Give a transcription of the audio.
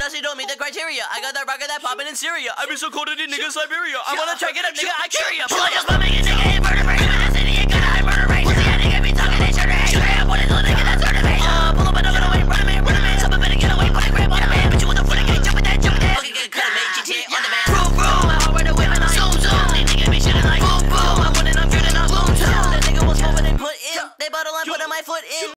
honestly don't meet the criteria. I got that rocket that poppin' in Syria. I've been so cold in nigga Siberia. I wanna check it up, nigga. I cheer ya. Pull just let me